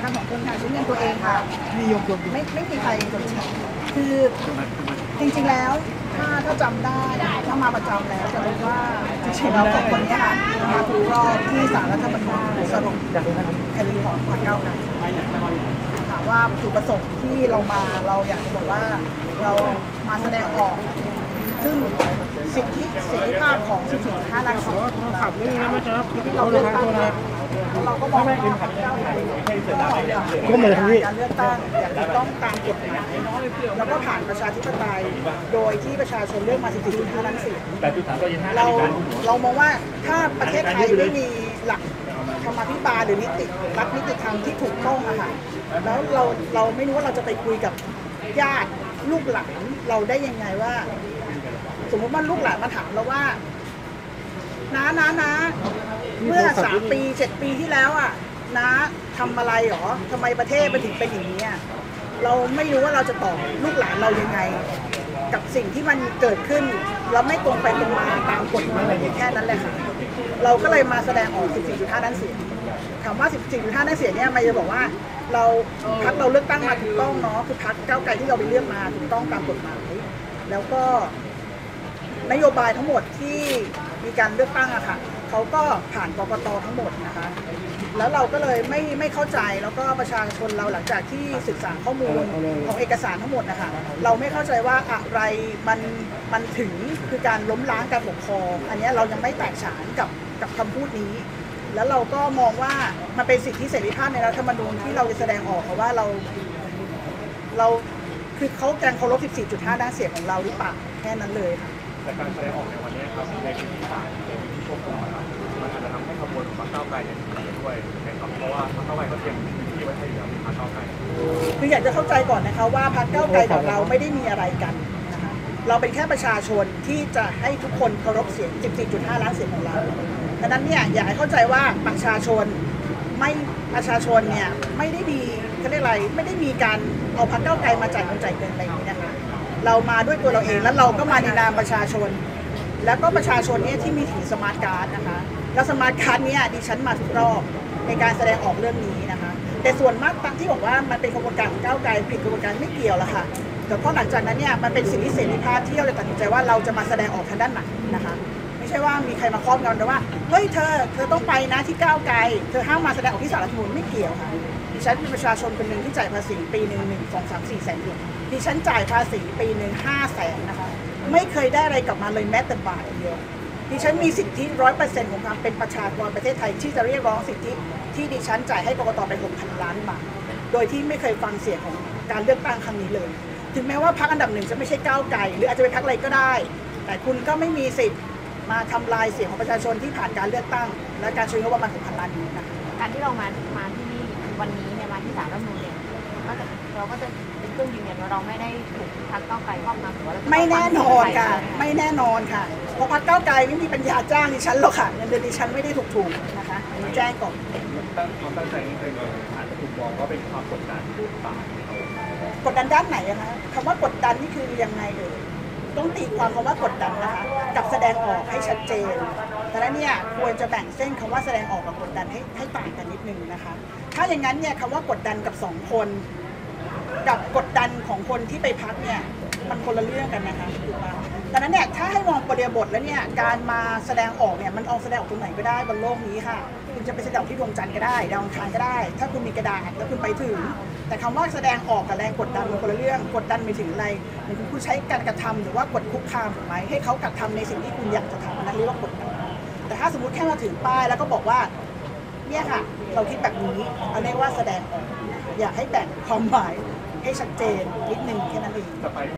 มากัน2 คนค่ะใช้เงินตัวเองค่ะมียกไม่มีใครคือจริงๆแล้วถ้าจำได้ถ้ามาประจำแล้วจะรู้ว่าจริงๆเรา2 คนนี้ค่ะมาทุกรอบที่ศาลรัฐธรรมนูญสรุปคดีของพรรคก้าวไกลถามว่าจุดประสงค์ที่เรามาเราอยากจะบอกว่าเรามาแสดงออกซึ่งสิทธิเสรีภาพของ14.5 ล้านคนที่เราเลือกตั้งเราก็มองว่าพรรคก้าวไกลก็เหมือนการเลือกตั้งอย่างที่ต้องตามกฎหมายแล้วก็ผ่านประชาธิปไตยโดยที่ประชาชนเลือกมา 14.5 ล้านเสียงเรามองว่าถ้าประเทศไทยไม่มีหลักธรรมาภิบาลหรือรัฐนิติธรรมที่ถูกต้องอะค่ะแล้วเราไม่รู้ว่าเราจะไปคุยกับญาติลูกหลานเราได้ยังไงว่าสมมติว่าลูกหลานมาถามเราว่าน้าเมื่อ3 ปี 7 ปีที่แล้วอ่ะน้าทำอะไรหรอทำไมประเทศมันถึงเป็นอย่างนี้เราไม่รู้ว่าเราจะตอบลูกหลานเรายังไงกับสิ่งที่มันเกิดขึ้นเราไม่ตรงไปตรงมาตามกฎหมายแค่นั้นแหละค่ะเราก็เลยมาแสดงออก 14.5 ล้านเสียงถามว่า 14.5 ล้านเสียงเนี่ยไม่จะบอกว่าพรรคเราเลือกตั้งมาถูกต้องเนาะคือพรรคก้าวไกลที่เราไปเลือกมาถูกต้องตามกฎหมายแล้วก็นโยบายทั้งหมดที่มีการเลือกตั้งอะค่ะเขาก็ผ่านกกต.ทั้งหมดนะคะแล้วเราก็เลยไม่เข้าใจแล้วก็ประชาชนเราหลังจากที่ศึกษาข้อมูลของเอกสารทั้งหมดนะคะเราไม่เข้าใจว่าอะไรมันถึงคือการล้มล้างการปกครองอันนี้เรายังไม่แตกฉานกับคำพูดนี้แล้วเราก็มองว่ามันเป็นสิทธิเสรีภาพในรัฐธรรมนูญที่เราจะแสดงออกว่าเราคือเขาการเคารพ 14.5 ล้านเสียงของเราหรือเปล่าแค่นั้นเลยค่ะแต่การแสดงออกในวันนี้ครับในพื้นที่ศาลในพื้นที่ควบคุมครับมันอาจจะทำให้ขบวนของพรรคก้าวไกลเนี่ยด้วยนะครับเพราะว่าพรรคก้าวไกลก็เตรียมพื้นที่ไว้ให้กับพรรคก้าวไกลคืออยากจะเข้าใจก่อนนะคะว่าพรรคก้าวไกลกับเราไม่ได้มีอะไรกันนะคะเราเป็นแค่ประชาชนที่จะให้ทุกคนเคารพเสียง 14.5 ล้านเสียงของเราดังนั้นเนี่ยอยากให้เข้าใจว่าประชาชนเนี่ยไม่ได้มีเขาเรียกอะไรไม่ได้มีการเอาพรรคก้าวไกลมาจ่ายเงินอะไรอย่างนี้นะคะเรามาด้วยตัวเราเองแล้วเราก็มาในนามประชาชนแล้วก็ประชาชนเนี่ยที่มีถือสมาร์ทการ์ดนะคะแล้วสมาร์ทการ์ดเนี่ยดิฉันมาทุกรอบในการแสดงออกเรื่องนี้นะคะแต่ส่วนมากที่บอกว่ามันเป็นกระบวนการของก้าวไกลผิดกระบวนการไม่เกี่ยวละค่ะแต่พอหลังจากนั้นเนี่ยมันเป็นสิทธิเสรีภาพที่เราจะตัดสินใจว่าเราจะมาแสดงออกทางด้านไหนนะคะไม่ใช่ว่ามีใครมาครอบงำแต่ว่าเฮ้ยเธอต้องไปนะที่ก้าวไกลเธอห้ามมาแสดงออกที่ศาลรัฐธรรมนูญไม่เกี่ยวค่ะดิฉันเป็นประชาชนคนหนึ่งที่จ่ายภาษีปีหนึ่ง1 2 3 4 แสนดิฉันจ่ายภาษีปีหนึ่ง5 แสนนะคะไม่เคยได้อะไรกลับมาเลยแม้แต่บาทเดียวดิฉันมีสิทธิ 100% ของความเป็นประชากรประเทศไทยที่จะเรียกร้องสิทธิที่ดิฉันจ่ายให้กกต. ไป 6,000 ล้านบาทโดยที่ไม่เคยฟังเสียงของการเลือกตั้งครั้งนี้เลยถึงแม้ว่าพรรคอันดับ 1จะไม่ใช่ก้าวไกลหรืออาจจะเป็นพรรคอะไรก็ได้แต่คุณก็ไม่มีสิทธิ์มาทำลายเสียงของประชาชนที่ผ่านการเลือกตั้งและการช่วยงบประมาณ 6,000 ล้านนี้นะคะการที่เรามาที่นี่วันนี้เนี่ยมาที่ศาลรัฐธรรมนูญเนี่ยเราก็จะเป็นเครื่องยืนยันว่าเราไม่ได้ถูกพรรคก้าวไกลครอบงำหรือว่าไม่แน่นอนค่ะไม่แน่นอนค่ะเพราะพรรคก้าวไกลไม่มีปัญญาจ้างดิฉันหรอกค่ะเงินเดือนดิฉันไม่ได้ถูกนะคะแจ้งก่อนความตั้งใจนี้เคยอาจจะถูกมองว่าเป็นความกดดันหรือเปล่ากดดันด้านไหนคะคำว่ากดดันนี่คือยังไงต้องตีความคำว่ากดดันนะคะกับแสดงออกให้ชัดเจนแต่แล้วเนี่ยควรจะแบ่งเส้นคำว่าแสดงออกกับกดดันให้ต่างกันนิดนึงนะคะถ้าอย่างนั้นเนี่ยคำว่ากดดันกับ2 คนกับกดดันของคนที่ไปพักเนี่ยมันคนละเรื่องกันนะคะถูกป่ะดังนั้นเนี่ยถ้าให้มองบริบทแล้วเนี่ยการมาแสดงออกเนี่ยมันเอาแสดงออกตรงไหนก็ได้บนโลกนี้ค่ะคุณจะไปแสดงที่ดวงจันทร์ก็ได้ดาวอังคารก็ได้ถ้าคุณมีกระดาษแล้วคุณไปถึงแต่คำว่าแสดงออกกับแรงกดดันมันคนละเรื่องกดดันไปถึงอะไรเหมือนคุณใช้การกระทำหรือว่ากดคุกคามถูกไหมให้เขากระทำในสิ่งที่คุณอยากจะทำนั่นเรียกว่ากดดันแต่ถ้าสมมติแค่มาถึงป้ายแล้วก็บอกว่าเนี่ยค่ะเราคิดแบบนี้เอาเรียกว่าแสดงออกอยากให้แบ่งความหมายให้ชัดเจนนิดนึงแค่นั้นเอง